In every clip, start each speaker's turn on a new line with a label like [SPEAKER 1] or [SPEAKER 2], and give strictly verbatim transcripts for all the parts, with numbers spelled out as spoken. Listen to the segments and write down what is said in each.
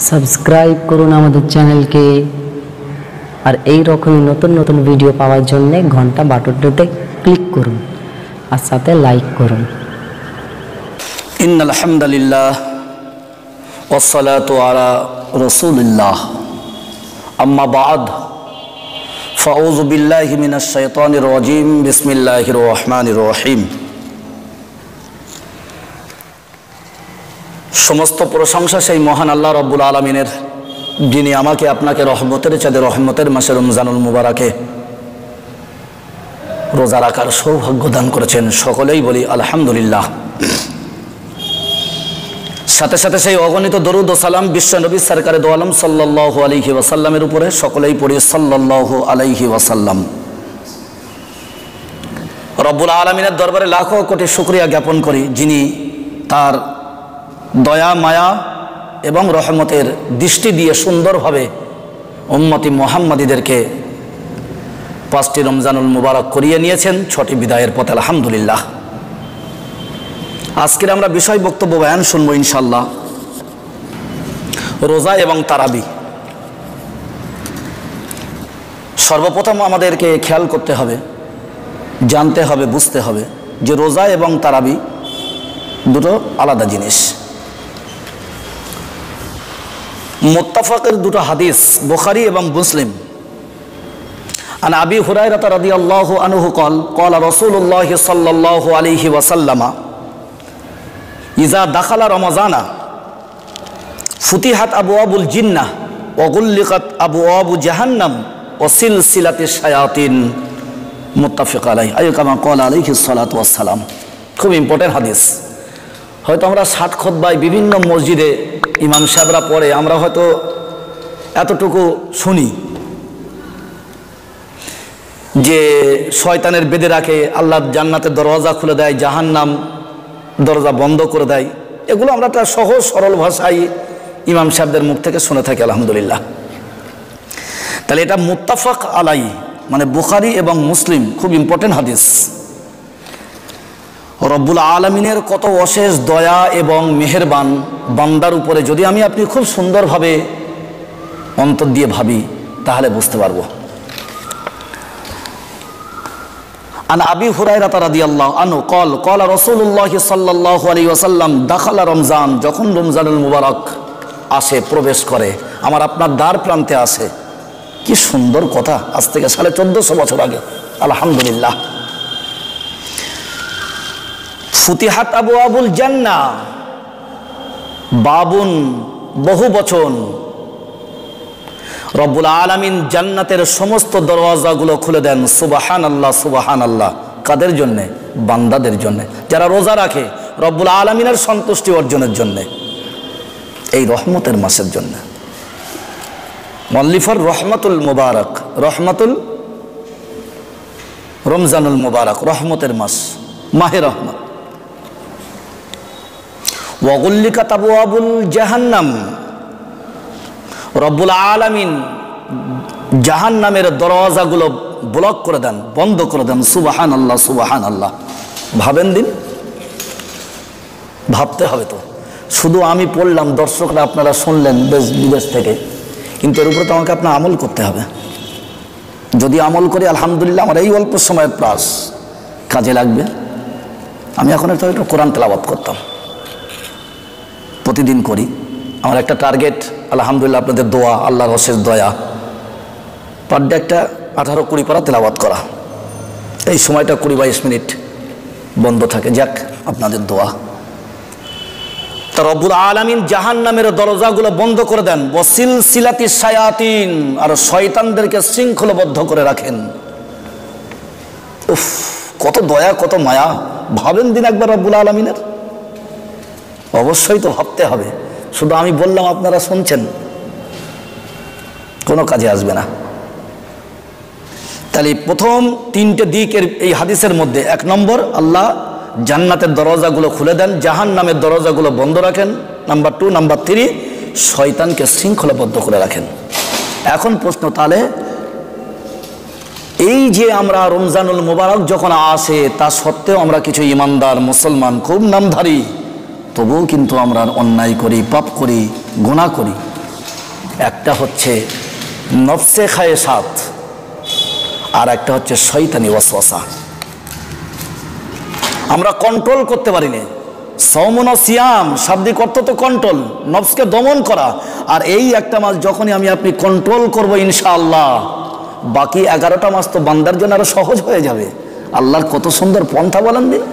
[SPEAKER 1] Subscribe করুন আমাদের চ্যানেলকে আর এই রকমই নতুন নতুন ভিডিও পাওয়ার জন্য ঘন্টা বাটনটাতে ক্লিক করুন আর সাথে লাইক করুন।
[SPEAKER 2] ইন্নাল হামদুলিল্লাহ ওয়াসসালাতু আলা রাসূলিল্লাহ আম্মা বা'দ ফাউযু বিল্লাহি মিনাশ শাইতানির রাজীম বিসমিল্লাহির রহমানির রহিম। সমস্ত প্রশংসা সেই মহান আল্লাহ রাব্বুল আলামিনের, যিনি আমাকে আপনাকে রহমতের চাঁদে রহমতের মাসে রমজানুল মুবারাকে রোজা রাখার সৌভাগ্য দান করেছেন। সকলেই বলি আলহামদুলিল্লাহ। সাথে সাথে সেই অগণিত দরুদ ও সালাম বিশ্ব নবী সরকারে দো আলম সাল্লাল্লাহু আলাইহি ওয়াসাল্লামের উপরে সকলেই পড়ি সাল্লাল্লাহু আলাইহি ওয়াসাল্লাম। রব্বুল আলামিনের দরবারে লাখো কোটি শুকরিয়া জ্ঞাপন করি, যিনি তার দয়া মায়া এবং রহমতের দৃষ্টি দিয়ে সুন্দরভাবে উম্মতি মুহাম্মাদীদেরকে পাঁচটি রমজানুল মুবারক করিয়ে নিয়েছেন, ছটি বিদায়ের পথে আলহামদুলিল্লাহ। আজকের আমরা বিষয় বক্তব্য বয়ান শুনবো ইনশাল্লাহ, রোজা এবং তারাবি। সর্বপ্রথম আমাদেরকে খেয়াল করতে হবে, জানতে হবে, বুঝতে হবে যে রোজা এবং তারাবি দুটো আলাদা জিনিস। মুত্তাফাকের দুটো হাদিস বুখারী এবং মুসলিম। আন আবি হুরায়রা রাদিয়াল্লাহু আনহু قال قال رسول الله صلى الله عليه وسلم ইজা দাখালা রমাজানা ফুতিহাত আবওয়াবুল জিন্নাহ ওয়া গুল্লিকাত আবওয়াবু জাহান্নাম ওয়া সিলসিলাতিশ শায়াতিন। মুত্তাফাক আলাইহি আয় কামা ক্বাল আলাইহিস সালাতু ওয়াস সালাম। খুব ইম্পর্টেন্ট হাদিস। হয়তো আমরা ষাট খুতবায় বিভিন্ন মসজিদে ইমাম সাহেবরা পড়ে, আমরা হয়তো এতটুকু শুনি যে শয়তানের বেঁধে রাখে, আল্লাহর জান্নাতের দরওয়াজা খুলে দেয়, জাহান্নাম দরজা বন্ধ করে দেয়। এগুলো আমরা একটা সহজ সরল ভাষায় ইমাম সাহেবদের মুখ থেকে শুনে থাকি আলহামদুলিল্লাহ। তাহলে এটা মুত্তাফাক আলাই মানে বুখারী এবং মুসলিম, খুব ইম্পর্টেন্ট হাদিস। রব্বুল আলামিনের কত অশেষ দয়া এবং মেহেরবান বান্দার উপরে, যদি আমি আপনি খুব সুন্দরভাবে অন্তর দিয়ে ভাবি তাহলে বুঝতে পারবো। আন আবি হুরায়রা রাদিয়াল্লাহু আনহু قال قال رسول الله صلى الله عليه وسلم دخل রমজান, যখন রমজানুল মুবারক আসে, প্রবেশ করে, আমার আপনার দ্বার প্রান্তে আসে। কি সুন্দর কথা, আজ থেকে সাড়ে চোদ্দশো বছর আগে আলহামদুলিল্লাহ। ফুতিহাত আবওয়াবুল জান্নাহ, বাবুন বহু বচন। রব্বুল আলামিন জান্নাতের সমস্ত দরওয়াজাগুলো খুলে দেন। সুবহানাল্লাহ সুবহানাল্লাহ। কাদের জন্যে? বান্দাদের জন্যে, যারা রোজা রাখে রব্বুল আলামিনের সন্তুষ্টি অর্জনের জন্যে, এই রহমতের মাসের জন্য। মল্লিফার রহমাতুল মুবারক, রহমাতুল রমজানুল মুবারক, রহমতের মাস, মাহে রহমত। ওয়া গুল্লিকাত আবওয়াবুল জাহান্নাম, রব্বুল আলামিন জাহান্নামের দরওয়াজাগুলো ব্লক করে দেন, বন্ধ করে দেন। সুবহানাল্লাহ সুবহানাল্লাহ। ভাবেন দিন, ভাবতে হবে তো। শুধু আমি পড়লাম, দর্শকরা আপনারা শুনলেন দেশ বিদেশ থেকে, কিন্তু এর উপরে তো আমাকে আপনার আমল করতে হবে। যদি আমল করি আলহামদুলিল্লাহ, আমার এই অল্প সময়ের প্রাস কাজে লাগবে। আমি এখন একটা একটু কোরআন তেলাওয়াত করতাম, প্রতিদিন করি। আমার একটা টার্গেট আলহামদুলিল্লাহ, আপনাদের দোয়া, আল্লাহর অশেষ দয়া, পার ডে একটা আঠারো কুড়ি পারা তেলাওয়াত করা। এই সময়টা কুড়ি বাইশ মিনিট বন্ধ থাকে, যাক আপনাদের দোয়া। তা রব্বুল আলামিন জাহান্নামের দরজাগুলো বন্ধ করে দেন। ওয়াসিলসিলাতিশ শায়াতিন, আর শয়তানদেরকে শৃঙ্খলবদ্ধ করে রাখেন। উফ, কত দয়া, কত মায়া। ভাবেন দিন একবার রব্বুল আলামিনের। অবশ্যই তো ভাবতে হবে। শুধু আমি বললাম, আপনারা শুনছেন, কোনো কাজে আসবে না। তাহলে প্রথম তিনটে দিকের এই হাদিসের মধ্যে, এক নম্বর, আল্লাহ জান্নাতের দরজাগুলো খুলে দেন, জাহান্নামের দরজাগুলো বন্ধ রাখেন। নাম্বার টু, নাম্বার থ্রি, শয়তানকে শৃঙ্খলাবদ্ধ করে রাখেন। এখন প্রশ্ন, তাহলে এই যে আমরা রমজানুল মুবারক যখন আসে, তা সত্ত্বেও আমরা কিছু ইমানদার মুসলমান, খুব নামধারী, তবুও কিন্তু আমরা অন্যায় করি, পাপ করি, গুনাহ করি। একটা হচ্ছে নফসে খায়েসাত, আর একটা হচ্ছে শয়তানি ওয়াসওয়াসা। আমরা কন্ট্রোল করতে পারি না। সওমুন সিয়াম শাব্দিক অর্থ তো কন্ট্রোল, নফসকে দমন করা। আর এই একটা মাস যখনই আমি আপনি কন্ট্রোল করবো ইনশাআল্লাহ, বাকি এগারোটা মাস তো বান্দার জন্য আরো সহজ হয়ে যাবে। আল্লাহর কত সুন্দর পন্থা বলেন দিন।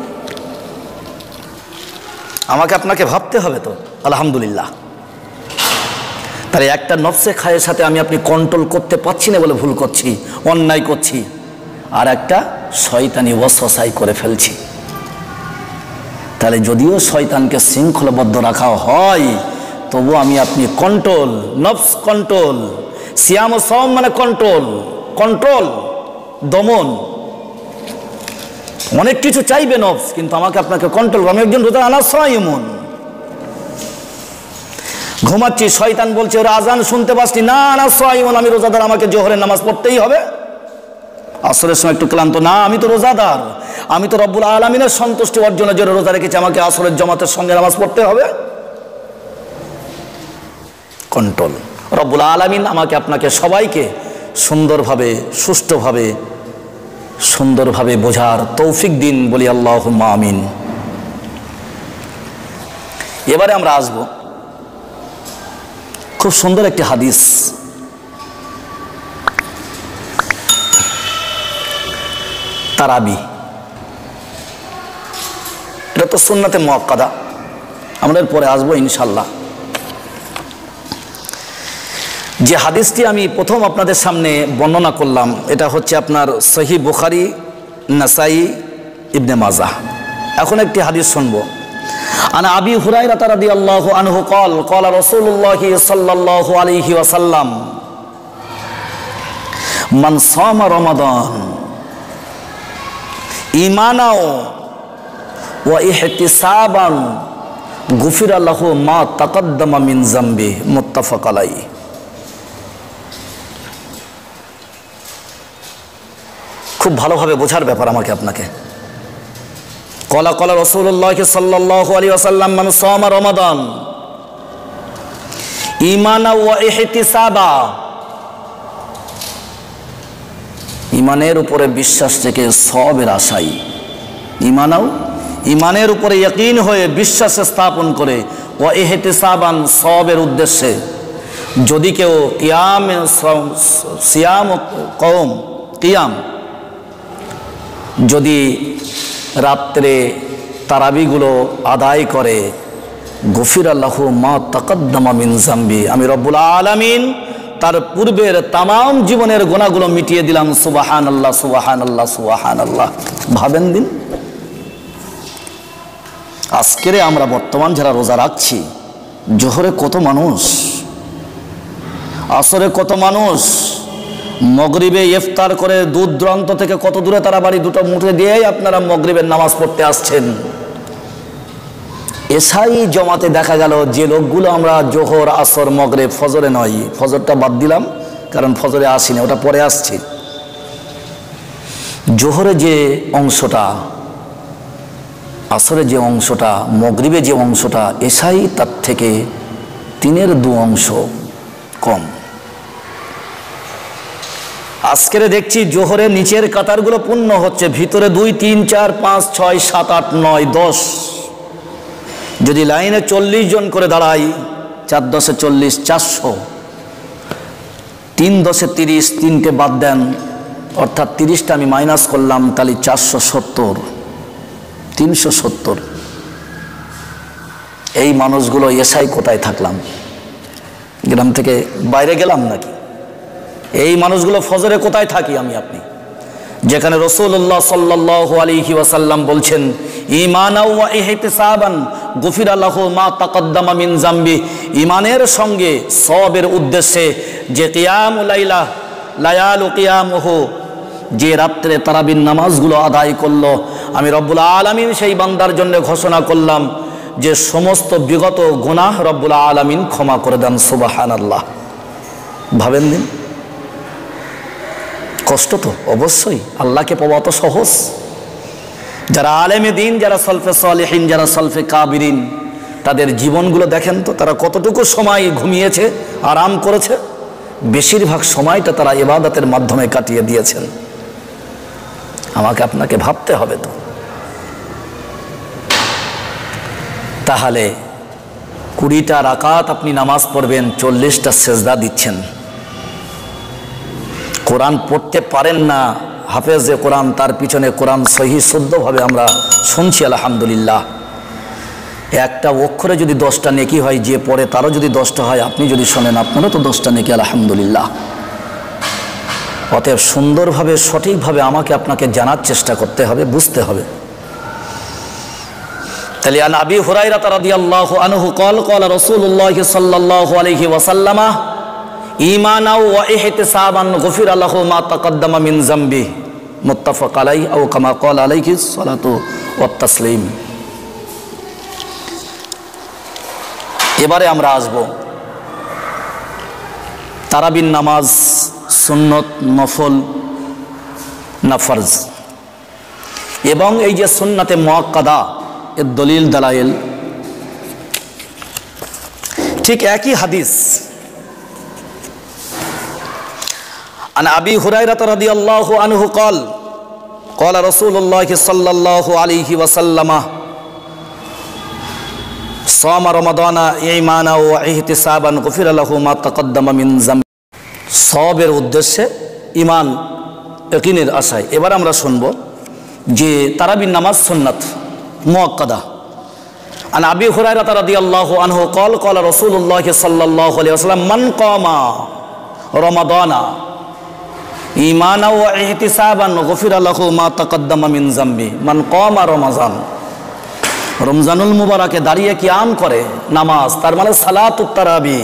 [SPEAKER 2] আমাকে আপনাকে ভাবতে হবে তো। আলহামদুলিল্লাহ, তাহলে একটা নফসে খায়ের সাথে আমি আপনি কন্ট্রোল করতে পারছি না বলে ভুল করছি, অন্যায় করছি, আর একটা শয়তানি ওয়াসওয়াসাই করে ফেলছি। তাহলে যদিও শয়তানকে শৃঙ্খলাবদ্ধ রাখা হয়, তবু আমি আপনি কন্ট্রোল, নফস কন্ট্রোল। সিয়াম ও সওম মানে কন্ট্রোল, কন্ট্রোল, দমন। অনেক কিছু চাইবে নফস, কিন্তু আমাকে আপনাকে কন্ট্রোল। আমি একজন রোজা আনা সাইমুন, ঘুমাচ্ছি, শয়তান বলছে ওরা আজান শুনতে পাচ্ছি না, আনা সাইমুন, আমি রোজাদার, আমাকে জোহরের নামাজ পড়তেই হবে। আসরের সময় একটু ক্লান্ত, না আমি তো রোজাদার, আমি তো রব্বুল আলামিনের সন্তুষ্টি অর্জনের জন্য রোজা রেখেছি, আমাকে আসরের জামাতের সঙ্গে নামাজ পড়তে হবে। কন্ট্রোল। রব্বুল আলামিন আমাকে আপনাকে সবাইকে সুন্দরভাবে, সুষ্ঠুভাবে, সুন্দরভাবে বোঝার তৌফিক দিন, বলি আল্লাহুম্মা আমিন। এবারে আমরা আসব খুব সুন্দর একটি হাদিস। তারাবি, এটা তো সুন্নাতে মুআক্কাদা, আমরা পরে আসবো ইনশাল্লাহ। যে হাদিসটি আমি প্রথম আপনাদের সামনে বর্ণনা করলাম, এটা হচ্ছে আপনার সহিহ বুখারী, নাসাই, ইবনে মাজাহ। এখন একটি হাদিস শুনবো। আনা আবি হুরায়রা রাদিয়াল্লাহু আনহু قال قال رسول الله صلى الله عليه وسلم من صام رمضان ঈমানাও ওয়া ইহতিসাবান গুফিরা লাহু মা তাকাদ্দামা মিন যামবি, মুত্তাফাক আলাইহি। খুব ভালোভাবে বোঝার ব্যাপার আমাকে আপনাকে। কলা কলা রাসূলুল্লাহ সাল্লাল্লাহু আলাইহি ওয়াসাল্লাম মান সামা রমাদান ঈমানা ওয়া ইহতিসাবা, ইমানের উপরে বিশ্বাস থেকে সওয়াবের আশায়, ঈমানাও ইমানের উপরে ইয়াকিন হয়ে বিশ্বাস স্থাপন করে, ওয়া ইহতিসাবান সওয়াবের উদ্দেশ্যে। যদি কেউ কিয়াম সিয়াম কওম কিয়াম, যদি রাত্রে তারাবিগুলো আদায় করে, গফিরা লাহু মা তাকাদ্দামা মিন যামবি, আমি রব্বুল আলামিন তার পূর্বের তামাম জীবনের গুনাহগুলো মিটিয়ে দিলাম। সুবহানাল্লাহ, সুবহানাল্লাহ, সুবহানাল্লাহ। ভাবেন দিন, আজকের আমরা বর্তমান যারা রোজা রাখছি, জোহরে কত মানুষ, আসরে কত মানুষ, মগরিবে ইফতার করে দূর দূরান্ত থেকে কত দূরে তারা বাড়ি দুটো মুঠে দিয়েই আপনারা মগরিবের নামাজ পড়তে আসছেন। এসাই জমাতে দেখা গেল যে লোকগুলো আমরা জোহর, আসর, মগরিব, ফজরে নয়, ফজরটা বাদ দিলাম কারণ ফজরে আসিনি, ওটা পরে আসছি। জোহরে যে অংশটা, আসরে যে অংশটা, মগরিবে যে অংশটা, এসাই তার থেকে তিনের দু অংশ কম। আজকের দেখছি জোহরে নিচের কাতারগুলো পূর্ণ হচ্ছে, ভিতরে দুই, তিন, চার, পাঁচ, ছয়, সাত, আট, নয়, দশ। যদি লাইনে চল্লিশ জন করে দাঁড়াই, চার দশে চল্লিশ, চারশো। তিন দশে তিরিশ, তিনটে বাদ দেন, অর্থাৎ তিরিশটা আমি মাইনাস করলাম, তাহলে চারশো সত্তর, তিনশো সত্তর। এই মানুষগুলো এসাই কোথায় থাকলাম? গ্রাম থেকে বাইরে গেলাম নাকি? এই মানুষগুলো ফজরে কোথায় থাকি আমি আপনি? যেখানে রাসূলুল্লাহ সাল্লাল্লাহু আলাইহি ওয়াসাল্লাম বলছেন, ঈমানাও ওয়া ইহতিসাবান গুফিরা লাহু মা তাকাদ্দামা মিন যামবি, ঈমানের সঙ্গে সওয়াবের উদ্দেশ্যে যে কিয়ামুল লাইলা লায়ালু কিয়ামুহু, যে রাত্রে তারাবির নামাজগুলো আদায় করলো, আমি রব্বুল আলামিন সেই বান্দার জন্য ঘোষণা করলাম যে সমস্ত বিগত গুনাহ রব্বুল আলামিন ক্ষমা করে দেন। সুবহানাল্লাহ। ভাবেন দিন, কষ্ট তো অবশ্যই, আল্লাহকে পাওয়া তো সহজ। যারা আলেমে দিন, যারা সলফে সালেহিন, যারা সলফে কাবিরিন, তাদের জীবনগুলো দেখেন তো, তারা কতটুকু সময় ঘুমিয়েছে, আরাম করেছে। বেশিরভাগ সময়টা তারা ইবাদতের মাধ্যমে কাটিয়ে দিয়েছেন। আমাকে আপনাকে ভাবতে হবে তো। তাহলে কুড়িটা রাকাত আপনি নামাজ পড়বেন, চল্লিশটা সেজদা দিচ্ছেন। কোরআন পড়তে পারেন না, হাফেজে কোরআন, তার পিছনে কোরআন সহি শুদ্ধভাবে আমরা শুনছি আলহামদুলিল্লাহ। একটা অক্ষরে যদি দশটা নেকি হয়, যে পড়ে তারও যদি দশটা হয়, আপনি যদি শোনেন আপনারও তো দশটা নেকি আলহামদুলিল্লাহ। অতএব সুন্দরভাবে সঠিকভাবে আমাকে আপনাকে জানার চেষ্টা করতে হবে, বুঝতে হবে। তাহলে আন আবি হুরায়রা রাদিয়াল্লাহু আনহু قال قال رسول الله صلى الله عليه وسلم ঈমানা ওয়া ইহতিসাবান গুফিরা লাহু মা তাকদ্দামা মিন যামবি মুত্তাফাক আলাইহি আও কামা ক্বাল আলাইহি সালাতু ওয়াত তাসলিম। এবারে আমরা আসব তারাবির নামাজ সুন্নত, নফল না ফরজ, এবং এই যে সুন্নাতে মুআক্কাদা এর দলিল দালাইল। ঠিক একই হাদিস আন আবি হুরায়রা রাদিয়াল্লাহু আনহু قال قال رسول الله صلى الله عليه وسلم صام رمضان ঈমানা ওয়া ইহতিসাবান গুফিরা লাহু মা তাকদ্দামা মিন যামবি। সওয়াবের উদ্দেশ্যে, ঈমান ইয়াকিনের আশায়। এবার আমরা শুনব যে তারাবির নামাজ সুন্নাত মুআক্কাদা। আন আবি হুরায়রা রাদিয়াল্লাহু আনহু قال قال رسول الله صلى الله عليه وسلم من قام رمضان ঈমানা ওয়া ইহতিসাবান গুফিরা লাহু মা তাকদ্দামা মিন যামবি। মান কামা রমাজান, রমজানুল মুবারাকে দাঁড়িয়ে কিয়াম করে নামাজ, তার মানে সালাতুত তারাবি।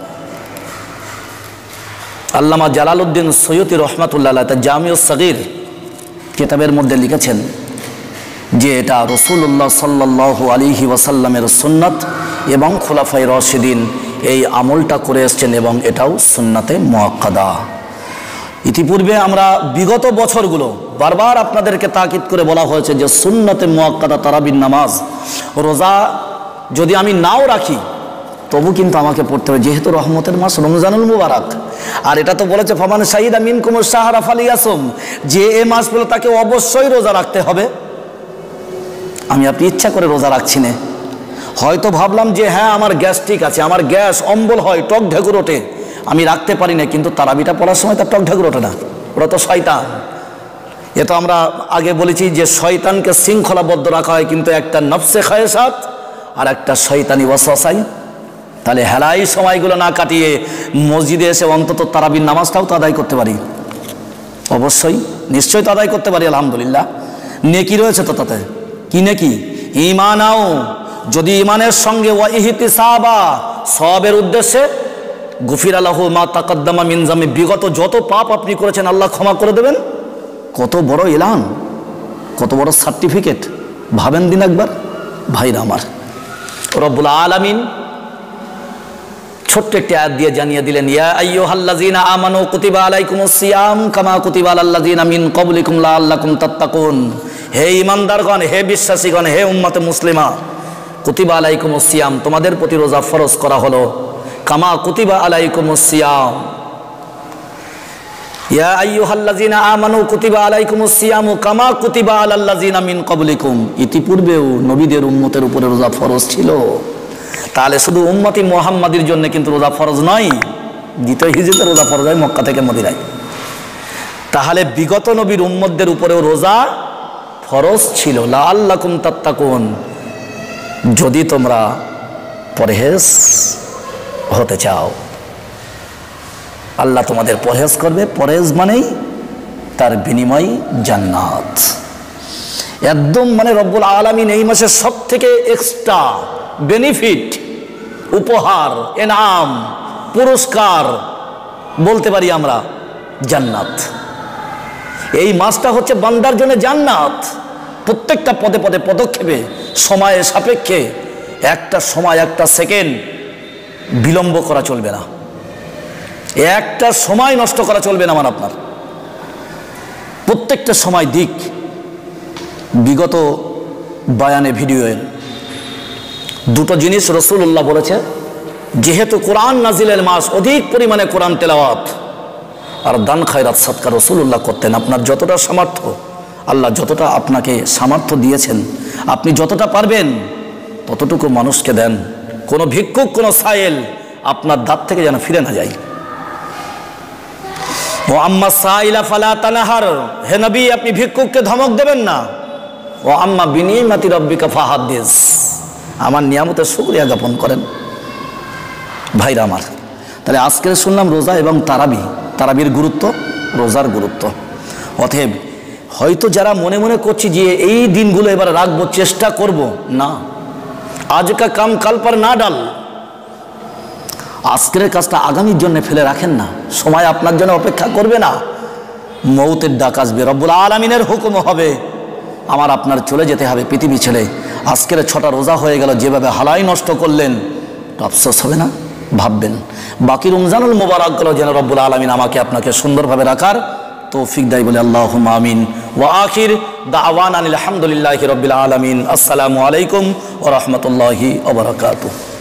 [SPEAKER 2] আল্লামা জালালউদ্দিন সৈয়দী রহমাতুল্লাহ আলাইহি তার জামিউস সগীর কিতাবের মধ্যে লিখেছেন যে এটা রাসূলুল্লাহ সাল্লাল্লাহু আলাইহি ওয়াসাল্লামের সুন্নাত এবং খুলাফায়ে রাশিদিন এই আমলটা করে এসেছেন, এবং এটাও সুন্নাতে মুআক্কাদা। ইতিপূর্বে আমরা বিগত বছরগুলো বারবার আপনাদেরকে তাকিদ করে বলা হয়েছে যে সুন্নাতে মুআক্কাদা তারাবির নামাজ, রোজা যদি আমি নাও রাখি তবু কিন্তু আমাকে পড়তে হবে, যেহেতু রহমতের মাস রমজানুল মুবারক। আর এটা তো বলেছে ফামান শাহিদা মিনকুমুশ শাহরা ফালিয়াসুম, যে এ মাস বলে তাকে অবশ্যই রোজা রাখতে হবে। আমি আপনি ইচ্ছা করে রোজা রাখছি না, হয়তো ভাবলাম যে হ্যাঁ আমার গ্যাস্ট্রিক আছে, আমার গ্যাস অম্বল হয়, টক ঢেকুর ওঠে, আমি রাখতে পারি না। কিন্তু তারাবিটা পড়ার সময় তার টক ঢেকুর ওঠে না, ওরা তো শয়তান। এ তো আমরা আগে বলেছি যে শয়তানকে শৃঙ্খলাবদ্ধ রাখা হয়, কিন্তু একটা নফসে খায়েসাত আর একটা শয়তানি ওয়াসওয়াসায়। তাহলে হেলাই সময়গুলো না কাটিয়ে মসজিদে এসে অন্তত তারাবির নামাজটাও তো আদায় করতে পারি, অবশ্যই নিশ্চয়ই তো আদায় করতে পারি আলহামদুলিল্লাহ। নেকি রয়েছে তো তাতে, কি নেকি? ঈমানাও, যদি ঈমানের সঙ্গে ওয়া ইহতিসাবা, সওয়াবের উদ্দেশ্যে, গুফিরা লাহু মা তাকদ্দামা মিন যামবি, বিগত যত পাপ আপনি করেছেন আল্লাহ ক্ষমা করে দেবেন। কত বড় এলান, কত বড় সার্টিফিকেট, ভাবেন দিন একবার ভাইরা আমার। রব্বুল আলামিন ছোট্ট একটি আয়াত দিয়ে জানিয়ে দিলেন, ইয়া আইয়ুহাল্লাযীনা আমানু কুতিবা আলাইকুমুস সিয়াম কামা কুতিবা আলাল্লাযীনা মিন ক্বাবলিকুম লাআল্লাকুম তাত্তাকুন। হে ঈমানদারগণ, হে বিশ্বাসীগণ, হে উম্মতে মুসলিমা, কুতিবা আলাইকুমুস সিয়াম, তোমাদের প্রতি রোজা ফরজ করা হলো, কামা কুতিবা আলাইকুমুস সিয়াম, ইয়া আইয়ুহাল্লাযীনা আমানু কুতিবা আলাইকুমুস সিয়ামু কামা কুতিবা আলাল্লাযীনা মিন ক্বাবলিকুম। ইতিপূর্বেও নবীদের উম্মতের উপরে রোজা ফরজ ছিল। তাহলে শুধু উম্মতি মুহাম্মাদির জন্য কিন্তু রোজা ফরজ নয়, দ্বিতীয় হিজরতে রোজা ফরজ হয় মক্কা থেকে মদিনায়। তাহলে বিগত নবীর উম্মতদের উপরেও রোজা ফরজ ছিল, লাআল্লাকুম তাত্তাকুন, যদি তোমরা পরহেজ হতে চাও। আল্লাহ তোমাদের পরহেজ করবে, পরহেজ মানেই তার বিনিময় জান্নাত। একদম মানে রব্বুল আলামিন এই মাসের সব থেকে এক্সট্রা বেনিফিট, উপহার, এনাম, পুরস্কার বলতে পারি আমরা জান্নাত। এই মাসটা হচ্ছে বান্দার জন্য জান্নাত। প্রত্যেকটা পদে পদে পদক্ষেপে সময়ের সাপেক্ষে একটা সময়, একটা সেকেন্ড বিলম্ব করা চলবে না, একটা সময় নষ্ট করা চলবে না আমার আপনার। প্রত্যেকটা সময় দিক। বিগত বয়ানে ভিডিওয়ে দুটো জিনিস রাসূলুল্লাহ বলেছে, যেহেতু কোরআন নাজিলের মাস, অধিক পরিমাণে কোরআন তেলাওয়াত আর দান খায়রাত সদকা রাসূলুল্লাহ করতেন। আপনার যতটা সামর্থ্য, আল্লাহ যতটা আপনাকে সামর্থ্য দিয়েছেন, আপনি যতটা পারবেন ততটুকু মানুষকে দেন। কোনো ভিক্ষুক, কোনো সায়েল আপনার দাঁত থেকে যেন ফিরে না যায়। ও আম্মা সাইলা ফালা তানহার, হে নবী আপনি ভিক্ষুককে ধমক দেবেন না। ও আম্মা বিনিমাতি রব্বিকা ফাহাদ্দিস, আমার নিয়ামতের শুকরিয়া জ্ঞাপন করেন। ভাইরা আমার, তাহলে আজকে শুনলাম রোজা এবং তারাবি, তারাবির গুরুত্ব, রোজার গুরুত্ব। অতএব হয়তো যারা মনে মনে করছি যে এই দিনগুলো এবার রাখবো, চেষ্টা করব, না, আজকা কাম কাল পর না ডাল, আজকের কাজটা আগামীর জন্য ফেলে রাখেন না। সময় আপনার জন্য অপেক্ষা করবে না, মৌতের ডাক আসবে, রব্বুল আলামিনের হুকুম হবে, আমার আপনার চলে যেতে হবে পৃথিবী ছেড়ে। আজকের ছটা রোজা হয়ে গেল, যেভাবে হালাই নষ্ট করলেন, আফসোস হবে না? ভাববেন। বাকি রমজানুল মুবারকগুলো যেন রব্বুল আলামিন আমাকে আপনাকে সুন্দরভাবে রাখার তৌফিক দেয় বলে আল্লাহুম্মা আমিন। ওয়া আখির দাওয়ানা আলহামদুলিল্লাহি রাব্বিল আলামিন। আসসালামু আলাইকুম ওয়া রাহমাতুল্লাহি ওয়া বারাকাতুহু।